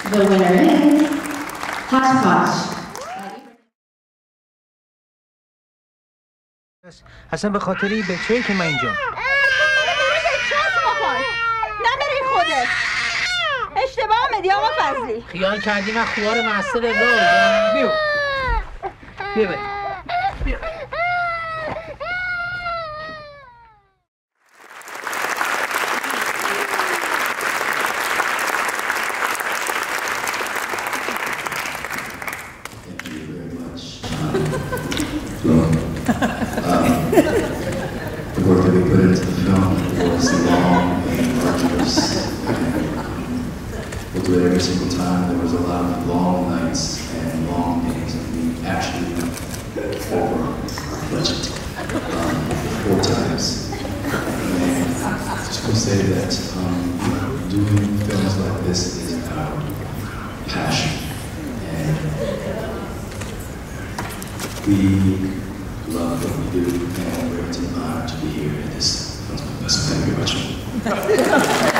The winner is Hodgepodge. اصلا به خاطر این بچه‌ای که من اینجا. نه برای خودت. اشتباه آمدی آقا فضلی. خیال کردی من خوار معصر راه. بیو. بیا بیا. The work that we put into the film was long and arduous, and we'll do it every single time. There was a lot of long nights and long days, and we actually went over our budget 4 times. And I just want to say that doing films like this is our passion, and we love what we do, and we're an honor to be here at this. Thank you very much.